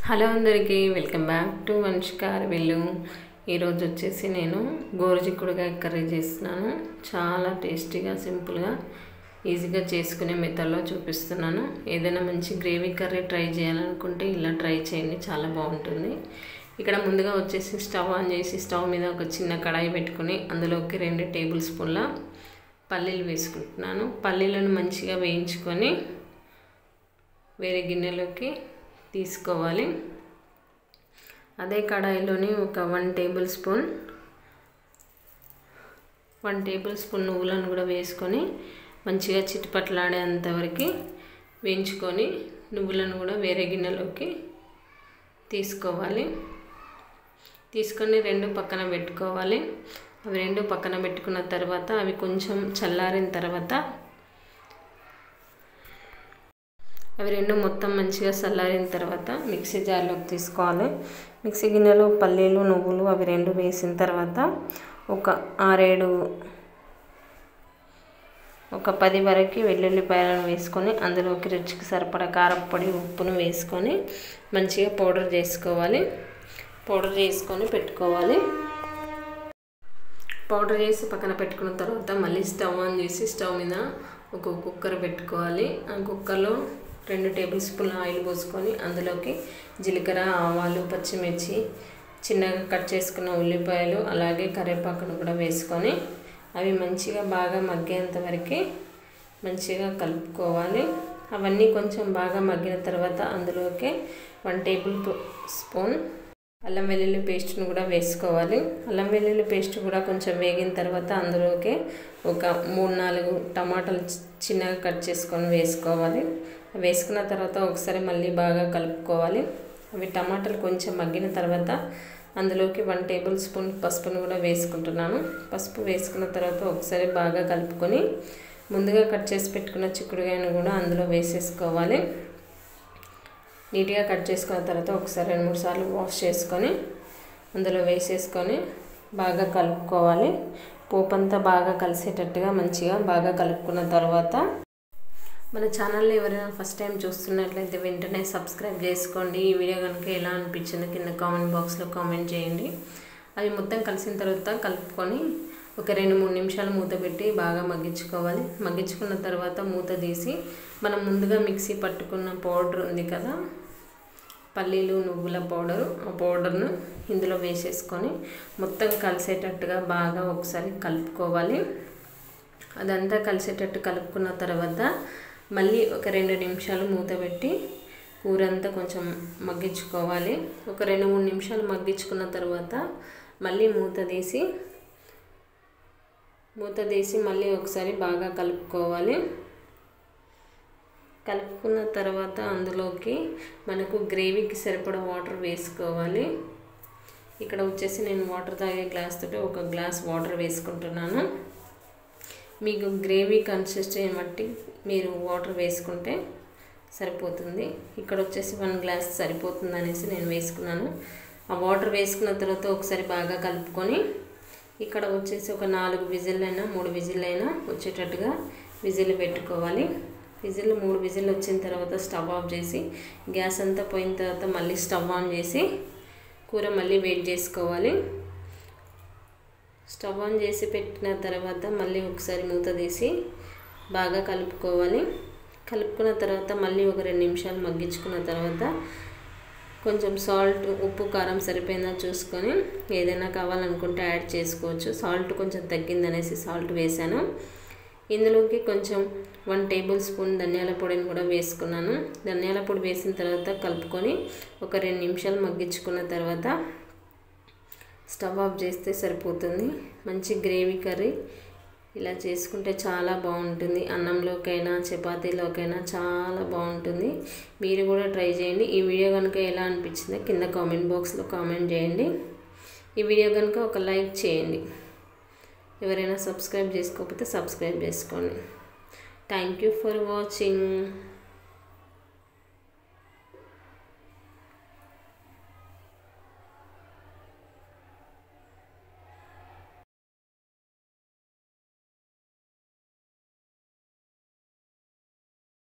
Hello అందరికీ welcome back to వంశికార్ విల్లు. ఈరోజు వచ్చేసి నేను గోరుచిక్కుడుకాయ కర్రీ చేస్తున్నాను. చాలా టేస్టీగా సింపుల్గా ఈజీగా చేసుకునే మెథడ్లో చూపిస్తున్నాను. ఏదైనా మంచి గ్రేవీ కర్రీ ట్రై చేయాలనుకుంటే ఇలా ట్రై చేయండి, చాలా బాగుంటుంది. ఇక్కడ ముందుగా వచ్చేసి స్టవ్ ఆన్ చేసి స్టవ్ మీద ఒక చిన్న కడాయి పెట్టుకుని అందులోకి 2 టేబుల్ స్పూన్ల పల్లీలు వేసుకుంటున్నాను. పల్లీలను మంచిగా వేయించుకొని వేరే గిన్నెలోకి తీసుకోవాలి. అదే కడాయిలోని ఒక 1 టేబుల్ స్పూన్ నువ్వులను కూడా వేసుకొని మంచిగా చిటపట్లాడేంతవరకు వేయించుకొని నువ్వులను కూడా వేరే గిన్నెలోకి తీసుకోవాలి. తీసుకొని 2 పక్కన పెట్టుకోవాలి. అవి 2 పక్కన పెట్టుకున్న తర్వాత అవి కొంచెం చల్లారిన తర్వాత అవి 2 మొత్తం మంచిగా చల్లారిన తర్వాత మిక్సీ జార్లోకి తీసుకోవాలి. మిక్సీ గిన్నెలో పల్లీలు నువ్వులు అవి 2 వేసిన తర్వాత ఒక 10 వరకు వెల్లుల్లిపాయలను వేసుకొని అందులోకి రుచికి సరిపడా కారపొడి ఉప్పును వేసుకొని మంచిగా పౌడర్ చేసుకోవాలి. పౌడర్ చేసుకొని పెట్టుకోవాలి. పౌడర్ చేసి పక్కన పెట్టుకున్న తర్వాత మళ్ళీ స్టవ్ ఆన్ చేసి స్టవ్ మీద ఒక కుక్కర్ పెట్టుకోవాలి. ఆ కుక్కర్లో 2 టేబుల్ స్పూన్ల ఆయిల్ పోసుకొని అందులోకి జీలకర్ర, ఆవాలు, పచ్చిమిర్చి, చిన్నగా కట్ చేసుకున్న ఉల్లిపాయలు అలాగే కరివేపాకును కూడా వేసుకొని అవి మంచిగా బాగా మగ్గేంత వరకు మంచిగా కలుపుకోవాలి. అవన్నీ కొంచెం బాగా మగ్గిన తర్వాత అందులోకి 1 టేబుల్ స్పూన్ అల్లం వెల్లుల్లి పేస్ట్ను కూడా వేసుకోవాలి. అల్లం వెల్లుల్లి పేస్ట్ కూడా కొంచెం వేగిన తర్వాత అందులోకి ఒక 3-4 టమాటాలు చిన్నగా కట్ చేసుకొని వేసుకోవాలి. వేసుకున్న తర్వాత ఒకసారి మళ్ళీ బాగా కలుపుకోవాలి. అవి టమాటాలు కొంచెం మగ్గిన తర్వాత అందులోకి 1 టేబుల్ స్పూన్ పసుపును కూడా వేసుకుంటున్నాను. పసుపు వేసుకున్న తర్వాత ఒకసారి బాగా కలుపుకొని ముందుగా కట్ చేసి పెట్టుకున్న చిక్కుడుకాయను కూడా అందులో వేసేసుకోవాలి. నీట్గా కట్ చేసుకున్న తర్వాత ఒకసారి 2-3 సార్లు వాష్ చేసుకొని అందులో వేసేసుకొని బాగా కలుపుకోవాలి. పోపు అంతా బాగా కలిసేటట్టుగా మంచిగా బాగా కలుపుకున్న తర్వాత మన ఛానల్ని ఎవరైనా ఫస్ట్ టైం చూస్తున్నట్లయితే వెంటనే సబ్స్క్రైబ్ చేసుకోండి. ఈ వీడియో కనుక ఎలా అనిపించిందో కింద కామెంట్ బాక్స్లో కామెంట్ చేయండి. అవి మొత్తం కలిసిన తర్వాత కలుపుకొని ఒక 2-3 నిమిషాలు మూత పెట్టి బాగా మగ్గించుకోవాలి. మగ్గించుకున్న తర్వాత మూత తీసి మనం ముందుగా మిక్సీ పట్టుకున్న పౌడర్ ఉంది కదా, పల్లీలు నువ్వుల పౌడరు, ఆ పౌడర్ను ఇందులో వేసేసుకొని మొత్తం కలిసేటట్టుగా బాగా ఒకసారి కలుపుకోవాలి. అదంతా కలిసేటట్టు కలుపుకున్న తర్వాత మళ్ళీ ఒక 2 నిమిషాలు మూత పెట్టి కూర అంతా కొంచెం మగ్గించుకోవాలి. ఒక 2-3 నిమిషాలు మగ్గించుకున్న తర్వాత మళ్ళీ మూత తీసి మళ్ళీ ఒకసారి బాగా కలుపుకోవాలి. కలుపుకున్న తర్వాత అందులోకి మనకు గ్రేవీకి సరిపడా వాటర్ వేసుకోవాలి. ఇక్కడ వచ్చేసి నేను వాటర్ తాగే గ్లాస్ తోటి 1 గ్లాస్ వాటర్ వేసుకుంటున్నాను. మీకు గ్రేవీ కన్సిస్టెన్సీ బట్టి మీరు వాటర్ వేసుకుంటే సరిపోతుంది. ఇక్కడ వచ్చేసి 1 గ్లాస్ సరిపోతుంది అనేసి నేను వేసుకున్నాను. ఆ వాటర్ వేసుకున్న తర్వాత ఒకసారి బాగా కలుపుకొని ఇక్కడ వచ్చేసి ఒక 4 విజిల్లైనా 3 విజిల్లైనా వచ్చేటట్టుగా విజిల్ పెట్టుకోవాలి. 3 విజిల్ వచ్చిన తర్వాత స్టవ్ ఆఫ్ చేసి గ్యాస్ అంతా పోయిన తర్వాత మళ్ళీ స్టవ్ ఆన్ చేసి కూర మళ్ళీ వేడి చేసుకోవాలి. స్టవ్ ఆన్ చేసి పెట్టిన తర్వాత మళ్ళీ ఒకసారి మూత తీసి బాగా కలుపుకోవాలి. కలుపుకున్న తర్వాత మళ్ళీ ఒక 2 నిమిషాలు మగ్గించుకున్న తర్వాత కొంచెం సాల్ట్, ఉప్పు, కారం సరిపోయిందా చూసుకొని ఏదైనా కావాలనుకుంటే యాడ్ చేసుకోవచ్చు. సాల్ట్ కొంచెం తగ్గిందనేసి సాల్ట్ వేసాను. ఇందులోకి కొంచెం 1 టేబుల్ స్పూన్ ధనియాల పొడిని కూడా వేసుకున్నాను. ధనియాల పొడి వేసిన తర్వాత కలుపుకొని ఒక 2 నిమిషాలు మగ్గించుకున్న తర్వాత స్టవ్ ఆఫ్ చేస్తే సరిపోతుంది. మంచి గ్రేవీ కర్రీ ఇలా చేసుకుంటే చాలా బాగుంటుంది. అన్నంలోకైనా చపాతీలోకైనా చాలా బాగుంటుంది. మీరు కూడా ట్రై చేయండి. ఈ వీడియో కనుక ఎలా అనిపించిందో కింద కామెంట్ బాక్స్లో కామెంట్ చేయండి. ఈ వీడియో కనుక ఒక లైక్ చేయండి. ఎవరైనా సబ్స్క్రైబ్ చేసుకోకపోతే సబ్స్క్రైబ్ చేసుకోండి. Thank you for watching.